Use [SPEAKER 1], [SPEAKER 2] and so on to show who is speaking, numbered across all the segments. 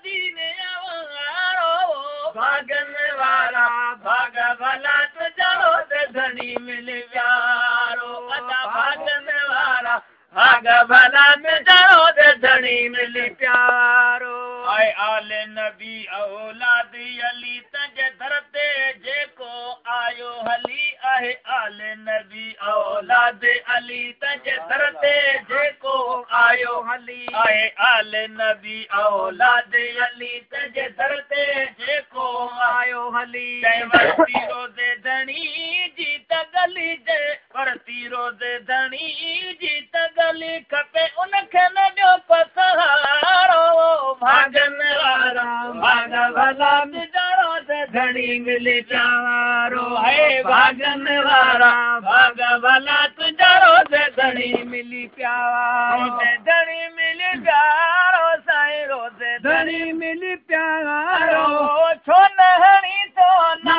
[SPEAKER 1] मदीने वारो भागन वारा भाग भला तुझारो ते धनी मिल प्यारो अदा भागन वारा भाग भला तुझारो ते धनी मिल प्यारो आए आले नबी औलाद अली तंजे धरते जेको आयो हली आहे आले नबी औलाद अली तंजे धरते जेको आयो हली आहे आले नबी औलाद अली तंजे धरते जेको आयो हली वरती रोज़े धणी जी त गली जे वरती रोज़े धणी जी त गली खपे उनखे न ॾियो पसहारो भागन वारा भाग भला तुझारो ते धणी मिली प्यारो है भागन वारा भाग भला तुझारो ते धणी मिली प्यारो ते धणी मिली प्यारो साईं रोज़े धणी मिली प्यारो छो न हणी तो ना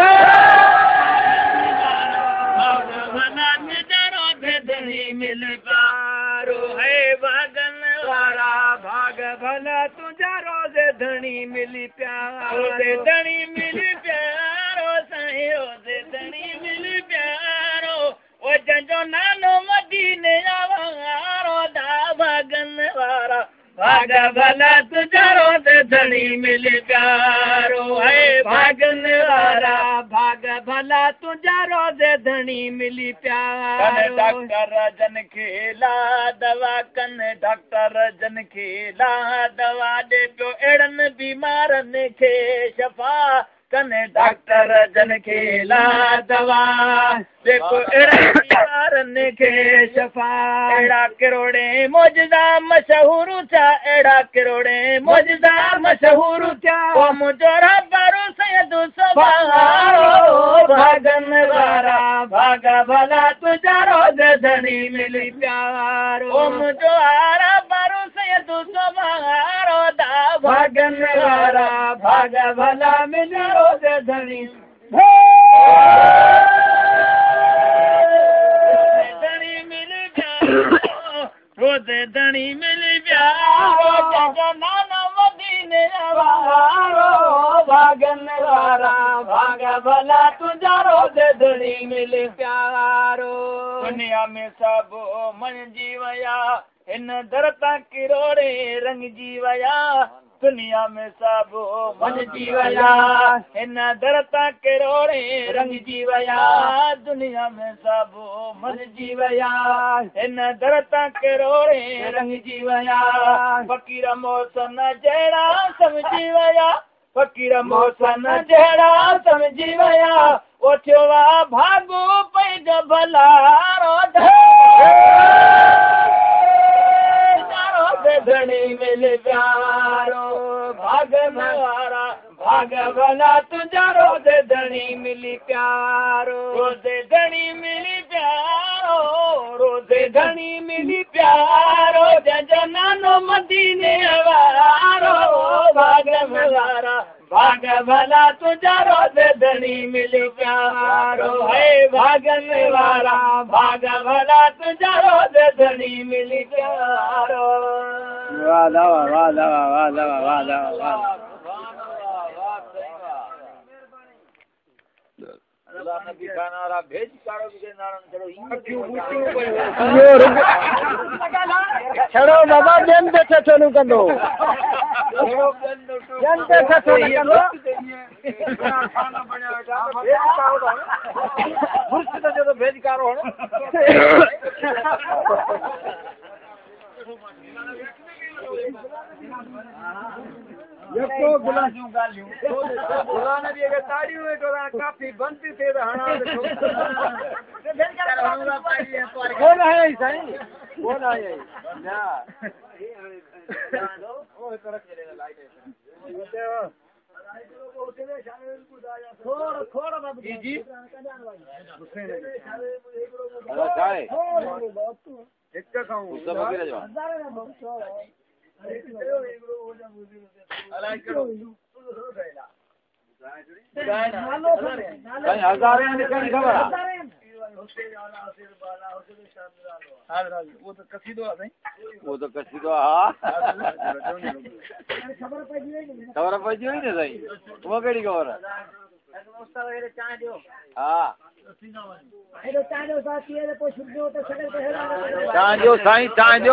[SPEAKER 1] भाग भला तुझारो ते धणी मिली प्यारो है भागन वारा भाग भला तुझारो ते धणी मिली प्यारो ते धणी मिली प्यारो साईं रोज़े धणी मिली प्यारो ओ जंजो नानो मदीने वारो दा भागन वारा भाग भला तुझारो ते धणी मिली प्यारो है भागन वारा भाग भला तुझारो ते धणी मिली प्यारो डॉक्टर जन खेला दवा कन डॉक्टर जन खेला दवा दे पियो अहिड़नि बीमारनि खे शफ़ा कने डॉक्टर जन खेला दवा जेको अहिड़नि बीमारनि खे शफ़ा अहिड़ा किरोड़े मौजदा मशहूर थिया अहिड़ा किरोड़े मौजदा मशहूर थिया ओ मुंहिंजो रबारो सैयद सवारो भागन वारा भाग भला तुझारो ते धणी मिली प्यारो ओ मुंहिंजो रबारो सैयद सवारो दा भागन वारा भाग भला मिली रोज़े धणी धणी मिली प्यारो रोज़े धणी मिली प्यारो नाना मदीने वारो भागन वारा भाग भला तुझारो ते धणी मिली प्यारो दुनिया में सब मंझी वया इन दर तां किरोड़े रंगजी वया दुनिया में सब मंझी वया इन दर तां किरोड़े रंगजी वया दुनिया में सब मंझी वया इन दर तां किरोड़े रंगजी वया फ़कीर मौसन जहिड़ा समझी वया फ़कीर मौसन जहिड़ा समझी वया ओ थियो वा भागो पैजो भलारो धणी मिली प्यारो भागन वारा भाग भला तुझारो ते धणी मिली प्यारो रोज़े धणी मिली प्यारो रोज़े धणी मिली प्यारो जंजो नानो मदीने वारो भागन वारा भाग भला तुझारो ते धणी मिली प्यारो है भागन वारा भाग भला तुझारो ते धणी मिली प्यारो वाह दवा वाह दवा वाह दवा वाह दवा वाह अल्लाह नबी खाना रा भेज कारो के नारन चलो छड़ो बाबा जन ते छनु कंदो जन ते छनु कंदो खाना बणया भेज कारो मुर्श तो जो भेज कारो हो यको गुलाजू गालियूं गुलान भी अगर ताड़ियों है तो काफी बनती थे हणा कौन है साईं कौन है ना ओ तरह चलेगा लाइट खोड़ बाबू जी हुसैन है एक का खाऊं सब वगैरह जो वो तो कसीदो हाँ खबर पड़ी
[SPEAKER 2] खबर पहुंची हुई ना सही वो केड़ी खबर है हाँ चांजो साईं चांजो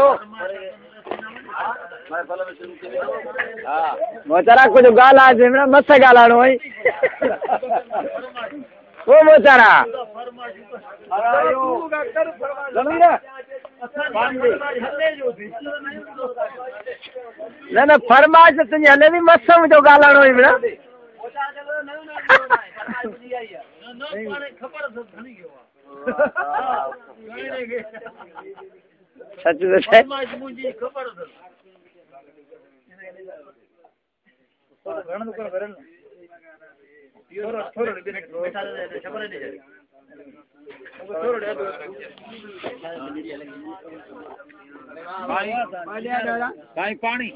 [SPEAKER 2] हाँ मोचारा कुछ गाला जिमना मस्त गालानो है वो मोचारा न न फरमाइश तुझे हले भी मस्त जो गालानो है बेटा सच तो है पानी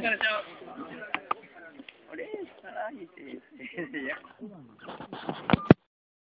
[SPEAKER 2] पानी